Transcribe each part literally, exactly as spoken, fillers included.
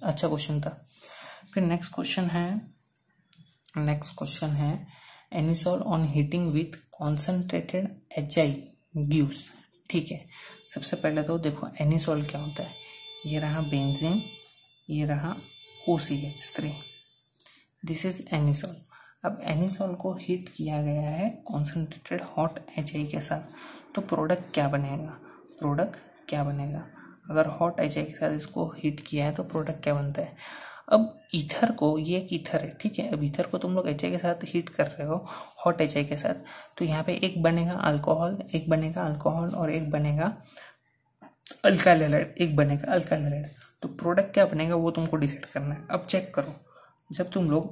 अच्छा क्वेश्चन था। फिर नेक्स्ट क्वेश्चन है नेक्स्ट क्वेश्चन है anisole on heating with concentrated H I gives. ठीक है, सबसे पहले तो देखो एनिसॉल क्या होता है। ये रहा बेंजीन, ये रहा O C H three, this is anisole. अब एनिसॉल को हीट किया गया है कॉन्सेंट्रेटेड हॉट एच आई के साथ, तो प्रोडक्ट क्या बनेगा प्रोडक्ट क्या बनेगा अगर हॉट एच आई के साथ इसको हीट किया है तो प्रोडक्ट क्या बनता है। अब ईथर को, ये एक ईथर है, ठीक है। अब ईथर को तुम लोग एच आई के साथ हीट कर रहे हो, हॉट एच आई के साथ, तो यहाँ पे एक बनेगा अल्कोहल, एक बनेगा अल्कोहल और एक बनेगा अल्काइल हैलाइड, एक बनेगा अल्काइल हैलाइड। तो प्रोडक्ट क्या बनेगा वो तुमको डिसाइड करना है। अब चेक करो, जब तुम लोग,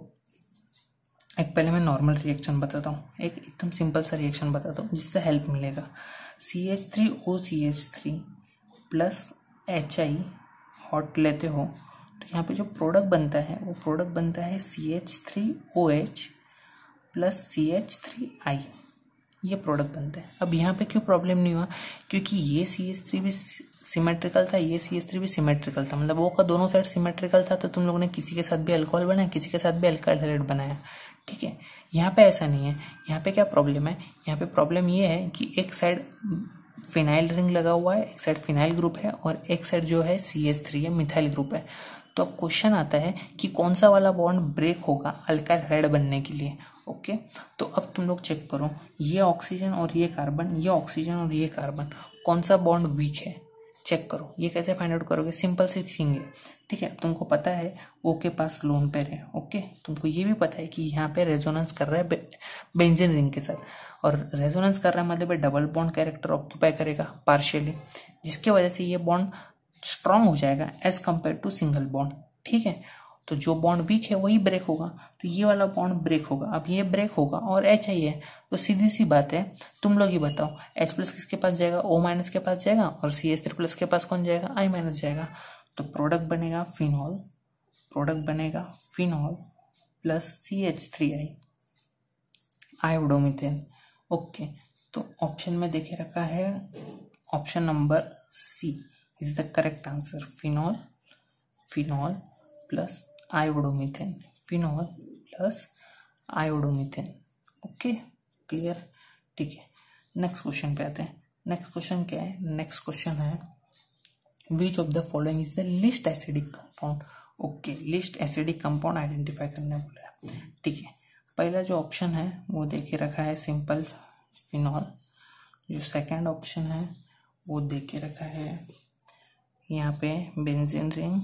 एक पहले मैं नॉर्मल रिएक्शन बताता हूँ, एक एकदम सिंपल सा रिएक्शन बताता हूँ जिससे हेल्प मिलेगा। C H three O C H three plus H I hot लेते हो तो यहाँ पे जो प्रोडक्ट बनता है वो प्रोडक्ट बनता है C H three O H plus C H three I, ये प्रोडक्ट बनता है। अब यहाँ पे क्यों प्रॉब्लम नहीं हुआ, क्योंकि ये सी एच थ्री भी सिमेट्रिकल था, ये सी एच थ्री भी सिमेट्रिकल था, मतलब वो का दोनों साइड सिमेट्रिकल था, तो तुम लोगों ने किसी के साथ भी अल्कोहल बनाया, किसी के साथ भी अल्काइल हैलाइड बनाया। ठीक है, यहाँ पे ऐसा नहीं है। यहाँ पे क्या प्रॉब्लम है, यहाँ पे प्रॉब्लम ये है कि एक साइड फिनाइल रिंग लगा हुआ है, एक साइड फिनाइल ग्रुप है और एक साइड जो है सी एच थ्री है, मिथाइल ग्रुप है। तो अब क्वेश्चन आता है कि कौन सा वाला बॉन्ड ब्रेक होगा अल्काइल हैलाइड बनने के लिए। ओके, तो अब तुम लोग चेक करो, ये ऑक्सीजन और ये कार्बन, ये ऑक्सीजन और ये कार्बन, कौन सा बॉन्ड वीक है चेक करो। ये कैसे फाइंड आउट करोगे, सिंपल सी थिंग है। ठीक है, तुमको पता है ओ के पास लोन पेयर है। ओके, तुमको ये भी पता है कि यहाँ पे रेजोनेंस कर रहा है बेंजीन रिंग के साथ, और रेजोनेंस कर रहा है मतलब डबल बॉन्ड कैरेक्टर ऑक्यूपाई करेगा पार्शियली, जिसके वजह से ये बॉन्ड स्ट्रांग हो जाएगा as compare to single bond. ठीक है, तो जो बॉन्ड वीक है वही ब्रेक होगा, तो ये वाला बॉन्ड ब्रेक होगा। अब ये ब्रेक होगा और एच आई है, तो सीधी सी बात है, तुम लोग ही बताओ H प्लस किसके पास जाएगा, O माइनस के पास जाएगा, और सी एच थ्री प्लस के पास कौन जाएगा, I माइनस जाएगा। तो प्रोडक्ट बनेगा फिनॉल, प्रोडक्ट बनेगा phenol plus C H three I, iodomethane. Okay, तो ऑप्शन में देखे रखा है option number C is the correct answer, phenol phenol plus iodomethane, phenol plus iodomethane. Okay, clear. ठीक है, नेक्स्ट क्वेश्चन पे आते हैं। नेक्स्ट क्वेश्चन क्या है, नेक्स्ट क्वेश्चन है which of the following is the least acidic compound. Okay, least acidic compound identify करने बोला है। ठीक है, पहला जो ऑप्शन है वो देखे रखा है सिंपल फिनॉल, जो सेकंड ऑप्शन है वो देखे रखा है यहाँ पे benzene ring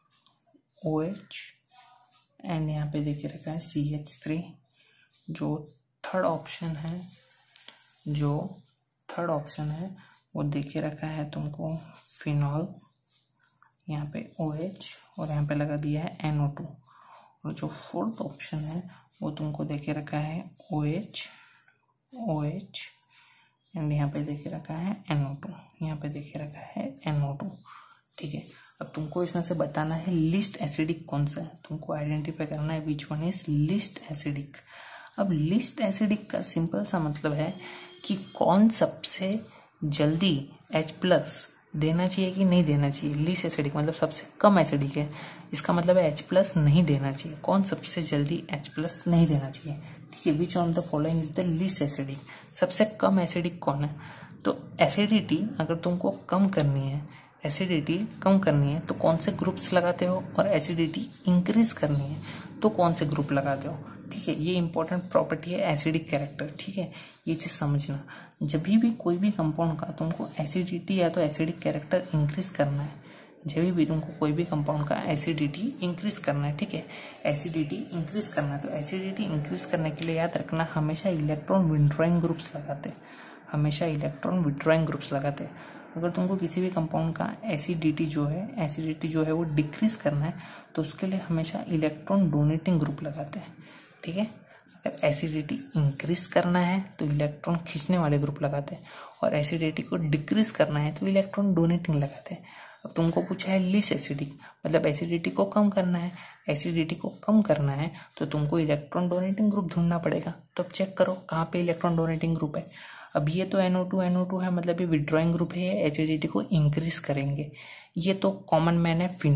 O H, and यहाँ पे देखे रखा है सी एच थ्री। जो थर्ड ऑप्शन है जो थर्ड ऑप्शन है वो देखे रखा है तुमको फिनॉल, यहाँ पे ओ एच और यहाँ पे लगा दिया है एन ओ टू। और जो फोर्थ ऑप्शन है वो तुमको देखे रखा है O H O H and यहाँ पे देखे रखा है एन ओ टू, यहाँ पे देखे रखा है एन ओ टू। ठीक है, अब तुमको इसमें से बताना है लिस्ट एसिडिक कौन सा है, तुमको आइडेंटिफाई करना है which one is least acidic. अब लिस्ट एसिडिक का सिंपल सा मतलब है कि कौन सबसे जल्दी H प्लस देना चाहिए कि नहीं देना चाहिए। लिस्ट एसिडिक मतलब सबसे कम एसिडिक है, इसका मतलब है H प्लस नहीं देना चाहिए। कौन सबसे जल्दी H प्लस नहीं देना चाहिए। ठीक है, which of the following is the least acidic, सबसे कम एसिडिक कौन है। तो एसिडिटी अगर तुमको कम करनी है, एसिडिटी कम करनी है तो कौन से ग्रुप्स लगाते हो, और एसिडिटी इंक्रीज करनी है तो कौन से ग्रुप लगाते हो। ठीक है, ये इंपॉर्टेंट प्रॉपर्टी है एसिडिक कैरेक्टर। ठीक है, ये चीज समझना, जब भी कोई भी कंपाउंड का तुमको एसिडिटी या तो एसिडिक कैरेक्टर इंक्रीज करना है, जब भी तुमको कोई भी कंपाउंड का एसिडिटी इंक्रीज करना है, ठीक है, एसिडिटी इंक्रीज करना है, तो एसिडिटी इंक्रीज करने के लिए याद रखना हमेशा इलेक्ट्रॉन विड्रॉइंग ग्रुप्स लगाते हैं, हमेशा इलेक्ट्रॉन विड्रॉइंग ग्रुप्स लगाते हैं। अगर तुमको किसी भी कंपाउंड का एसिडिटी जो है एसिडिटी जो है वो डिक्रीज करना है तो उसके लिए हमेशा इलेक्ट्रॉन डोनेटिंग ग्रुप लगाते हैं। ठीक है, अगर एसिडिटी इंक्रीज करना है तो इलेक्ट्रॉन खींचने वाले ग्रुप लगाते हैं, और एसिडिटी को डिक्रीज करना है तो इलेक्ट्रॉन डोनेटिंग लगाते हैं। अब तुमको पूछा है लिस्ट एसिडिक, मतलब एसिडिटी को कम करना है, एसिडिटी को कम करना है तो तुमको इलेक्ट्रॉन डोनेटिंग ग्रुप ढूंढना पड़ेगा। तो अब चेक करो कहाँ पे इलेक्ट्रॉन डोनेटिंग ग्रुप है। अब ये तो N O two N O two है, मतलब ये विड्रॉइंग ग्रुप है, एसिडिटी को इंक्रीज करेंगे। ये तो कॉमन मैन है फिनॉल,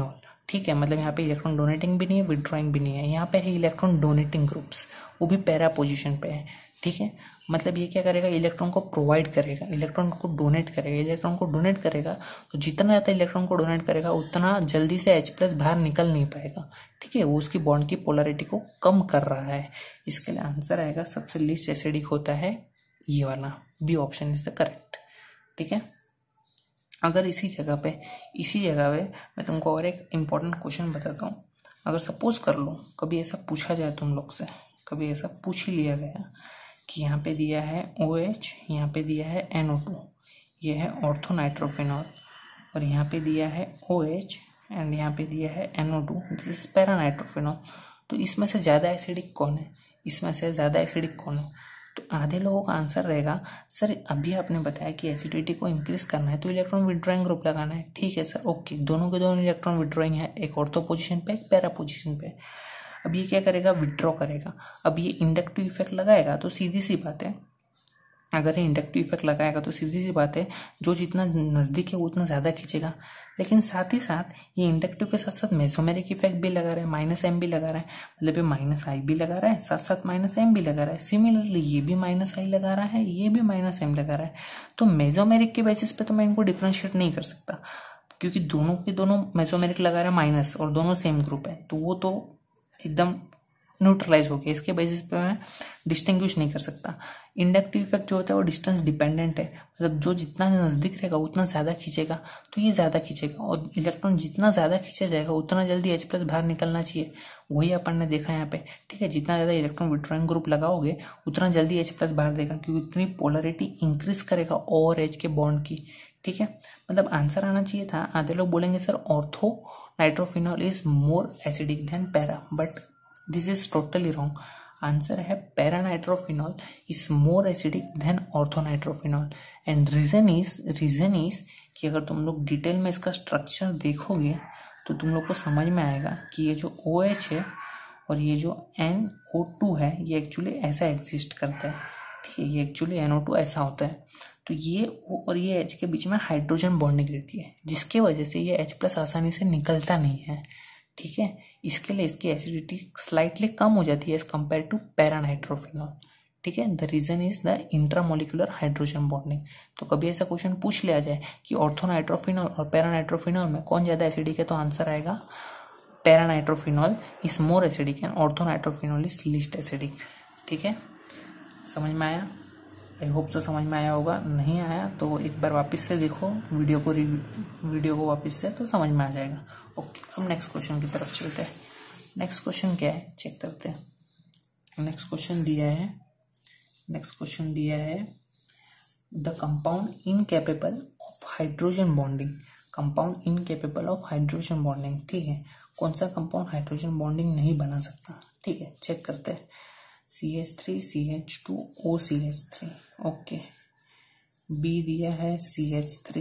ठीक है, मतलब यहाँ पे इलेक्ट्रॉन डोनेटिंग भी नहीं है, विड्रॉइंग भी नहीं है, यहाँ पे है इलेक्ट्रॉन डोनेटिंग ग्रुप्स, वो भी पैरा पोजीशन पे है। ठीक है, मतलब ये क्या करेगा, इलेक्ट्रॉन को प्रोवाइड करेगा, इलेक्ट्रॉन को डोनेट करेगा, इलेक्ट्रॉन को डोनेट करेगा तो जितना ज़्यादा इलेक्ट्रॉन को डोनेट करेगा उतना जल्दी से H प्लस बाहर निकल नहीं पाएगा। ठीक है, वो उसकी बॉन्ड की पोलरिटी को कम कर रहा है। इसके लिए आंसर आएगा सबसे लीस्ट एसिडिक होता है ये वाला, B option is the correct. ठीक है, अगर इसी जगह पे इसी जगह पे मैं तुमको और एक इम्पॉर्टेंट क्वेश्चन बताता हूँ। अगर सपोज कर लो कभी ऐसा पूछा जाए तुम लोग से, कभी ऐसा पूछ ही लिया गया कि यहाँ पे दिया है OH, यहाँ पे दिया है N O टू, ये है ऑर्थो नाइट्रोफिनॉल, और यहाँ पे दिया है OH एंड यहाँ पे दिया है N O two, this is para nitrophenol. तो इसमें से ज़्यादा एसिडिक कौन है, इसमें से ज़्यादा एसिडिक कौन है? तो आधे लोगों का आंसर रहेगा सर अभी आपने बताया कि एसिडिटी को इंक्रीज करना है तो इलेक्ट्रॉन विड्रॉइंग ग्रुप लगाना है। ठीक है सर, ओके, दोनों के दोनों इलेक्ट्रॉन विड्रॉइंग है, एक ऑर्थो पोजीशन पे, एक पैरा पोजीशन पे। अब ये क्या करेगा, विड्रॉ करेगा। अब ये इंडक्टिव इफेक्ट लगाएगा तो सीधी सी बात है, अगर ये इंडक्टिव इफेक्ट लगाएगा तो सीधी सी बात है जो जितना नज़दीक है उतना ज़्यादा खींचेगा। लेकिन साथ ही साथ ये इंडक्टिव के साथ साथ मेसोमेरिक इफेक्ट भी लगा रहा है, माइनस एम भी लगा रहा है, मतलब ये माइनस आई भी लगा रहा है, साथ साथ माइनस एम भी लगा रहा है। सिमिलरली ये भी माइनस आई लगा रहा है, ये भी माइनस एम लगा रहा है। तो मेसोमेरिक के बेसिस पे तो मैं इनको डिफ्रेंशिएट नहीं कर सकता, क्योंकि दोनों के दोनों मेसोमेरिक लगा रहे हैं माइनस और दोनों सेम ग्रुप है, तो वो तो एकदम न्यूट्रलाइज हो गया। इसके बेसिस पे मैं डिस्टिंग्विश नहीं कर सकता। इंडक्टिव इफेक्ट जो होता है वो डिस्टेंस डिपेंडेंट है, मतलब जो जितना नज़दीक रहेगा उतना ज़्यादा खींचेगा, तो ये ज़्यादा खींचेगा, और इलेक्ट्रॉन जितना ज़्यादा खींचा जाएगा उतना जल्दी H प्लस बाहर निकलना चाहिए। वही अपन ने देखा यहाँ पे। ठीक है, जितना ज़्यादा इलेक्ट्रॉन विड्रॉइंग ग्रुप लगाओगे उतना जल्दी H प्लस बाहर देगा, क्योंकि उतनी पोलरिटी इंक्रीज करेगा और H के बॉन्ड की। ठीक है, मतलब आंसर आना चाहिए था, आधे लोग बोलेंगे sir ortho nitrophenol is more acidic than para, but this is totally wrong. Answer है para nitrophenol is more acidic than ortho nitrophenol, and reason is reason is कि अगर तुम लोग डिटेल में इसका स्ट्रक्चर देखोगे तो तुम लोग को समझ में आएगा कि ये जो OH है और ये जो N O टू है ये एक्चुअली ऐसा एग्जिस्ट करता है। ठीक है, ये एक्चुअली N O टू ऐसा होता है, तो ये O और ये H के बीच में हाइड्रोजन बॉन्डिंग रहती है, जिसके वजह से ये H प्लस आसानी से निकलता नहीं है। ठीक है, इसके लिए इसकी एसिडिटी स्लाइटली कम हो जाती है as compare to para nitrophenol. ठीक है, the reason is the intramolecular hydrogen bonding. तो कभी ऐसा क्वेश्चन पूछ लिया जाए कि ऑर्थो नाइट्रोफिनॉल और पैरा नाइट्रोफिनॉल में कौन ज्यादा एसिडिक है, तो आंसर आएगा para nitrophenol is more acidic and ortho nitrophenol is least acidic. ठीक है, समझ में आया? आई होप सो समझ में आया होगा। नहीं आया तो एक बार वापस से देखो वीडियो को वीडियो को वापस से, तो समझ में आ जाएगा। ओके, अब नेक्स्ट क्वेश्चन की तरफ चलते हैं। नेक्स्ट क्वेश्चन क्या है चेक करते हैं। नेक्स्ट क्वेश्चन दिया है नेक्स्ट क्वेश्चन दिया है the compound incapable of hydrogen bonding. Compound incapable of hydrogen bonding. ठीक है, कौन सा कंपाउंड हाइड्रोजन बॉन्डिंग नहीं बना सकता? ठीक है, चेक करते हैं। C H three C H two O C H three. Okay, B दिया है C H three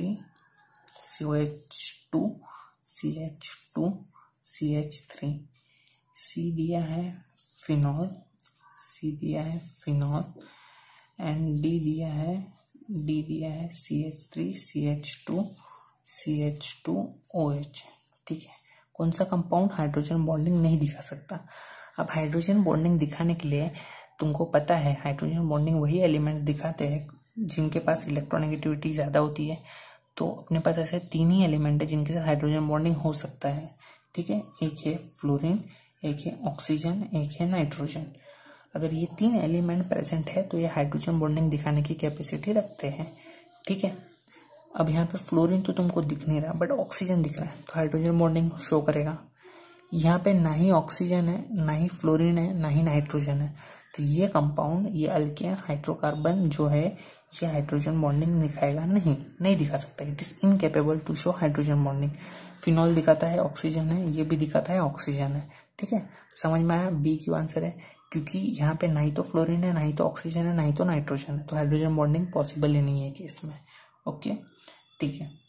C O H two C H two C H three. C दिया है फिनॉल सी दिया है फिनॉल एंड डी दिया है डी दिया है C H three C H two C H two O H. ठीक है, कौन सा कंपाउंड हाइड्रोजन बॉन्डिंग नहीं दिखा सकता? अब हाइड्रोजन बॉन्डिंग दिखाने के लिए तुमको पता है हाइड्रोजन बॉन्डिंग वही एलिमेंट्स दिखाते हैं जिनके पास इलेक्ट्रोनेगेटिविटी ज़्यादा होती है। तो अपने पास ऐसे तीन ही एलिमेंट है जिनके साथ हाइड्रोजन बॉन्डिंग हो सकता है। ठीक है, एक है फ्लोरीन, एक है ऑक्सीजन, एक है नाइट्रोजन। अगर ये तीन एलिमेंट प्रेजेंट है तो ये हाइड्रोजन बॉन्डिंग दिखाने की कैपेसिटी रखते हैं। ठीक है, अब यहाँ पे फ्लोरीन तो तुमको दिख नहीं रहा बट ऑक्सीजन दिख रहा है, तो हाइड्रोजन बॉन्डिंग शो करेगा। यहाँ पे ना ही ऑक्सीजन है, ना ही फ्लोरीन है, ना ही नाइट्रोजन है, तो ये कंपाउंड, ये अल्केन हाइड्रोकार्बन जो है ये हाइड्रोजन बॉन्डिंग दिखाएगा नहीं नहीं दिखा सकता। It is incapable to show hydrogen bonding. Phenol दिखाता है ऑक्सीजन है, ये भी दिखाता है ऑक्सीजन है। ठीक है, समझ में आया? बी क्यों आंसर है, क्योंकि यहाँ पे ना ही तो फ्लोरीन है, ना ही तो ऑक्सीजन है, ना ही तो नाइट्रोजन है, तो हाइड्रोजन बॉन्डिंग पॉसिबल ही नहीं है केस में। ओके, ठीक है।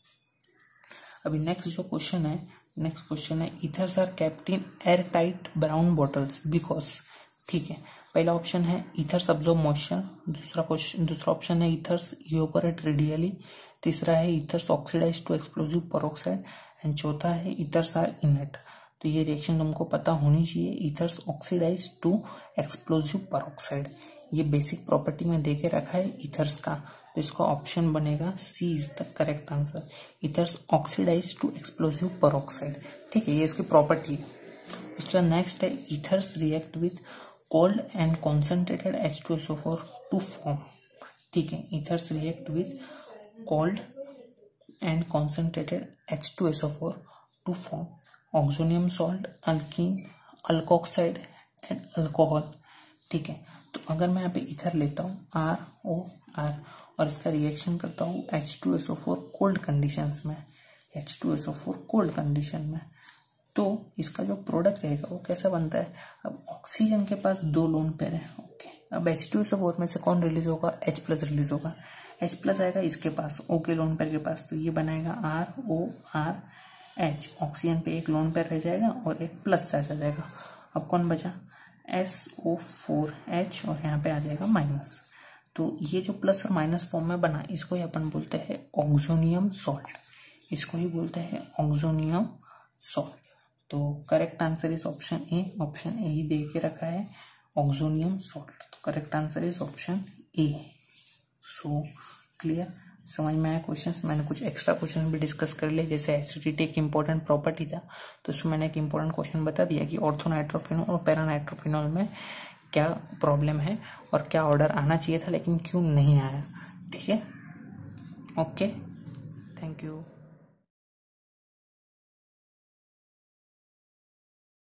अभी नेक्स्ट जो क्वेश्चन है नेक्स्ट क्वेश्चन है ethers are kept in air tight brown bottles because. ठीक है, पहला ऑप्शन है ईथर्स अब्सॉर्ब मॉइस्चर, दूसरा क्वेश्चन दूसरा ऑप्शन है ईथर्स इवेपोरेट रेडियली, तीसरा है ethers oxidise to explosive peroxide and चौथा है ईथर्स आर इनर्ट। तो ये रिएक्शन तुमको पता होनी चाहिए, ethers oxidise to explosive peroxide. ये बेसिक प्रॉपर्टी में देके रखा है ईथर्स का, तो इसका ऑप्शन बनेगा C is the correct answer, ethers oxidise to explosive peroxide. ठीक है, ये इसकी प्रॉपर्टी है। इसका नेक्स्ट है ethers react with cold and concentrated H two S O four to form. ठीक है, ethers react with cold and concentrated H two S O four to form oxonium salt, alkene, alkoxide and alcohol. ठीक है, तो अगर मैं यहाँ पे ether लेता हूँ आर ओ आर और इसका रिएक्शन करता हूँ H two S O four cold conditions में, H two S O four cold condition में, तो इसका जो प्रोडक्ट रहेगा वो कैसा बनता है। अब ऑक्सीजन के पास दो लोन पेयर है, ओके। अब H two S O four में से कौन रिलीज होगा, H प्लस रिलीज होगा, H प्लस आएगा इसके पास, O के लोन पेयर के पास, तो ये बनाएगा R O R H. Oxygen पे एक लोन पेयर रह जाएगा और एक प्लस चार्ज आ जाएगा। अब कौन बचा, एस ओ फोर एच और यहाँ पे आ जाएगा माइनस। तो ये जो प्लस और माइनस फॉर्म में बना, इसको ही अपन बोलते हैं ऑक्सोनियम सॉल्ट, इसको ही बोलते हैं ऑक्सोनियम सॉल्ट। तो correct answer is option A, option A ही दे के रखा है ऑक्सोनियम सॉल्ट, तो correct answer is option A. So clear, समझ में आया क्वेश्चंस। मैंने कुछ एक्स्ट्रा क्वेश्चन भी डिस्कस कर लिए, जैसे एसिडिटी एक इंपॉर्टेंट प्रॉपर्टी था, तो उसमें मैंने एक इंपॉर्टेंट क्वेश्चन बता दिया कि ऑर्थोनाइट्रोफिनॉल और पैरानाइट्रोफिनॉल में क्या प्रॉब्लम है और क्या ऑर्डर आना चाहिए था लेकिन क्यों नहीं आया। ठीक है, ओके, थैंक यू।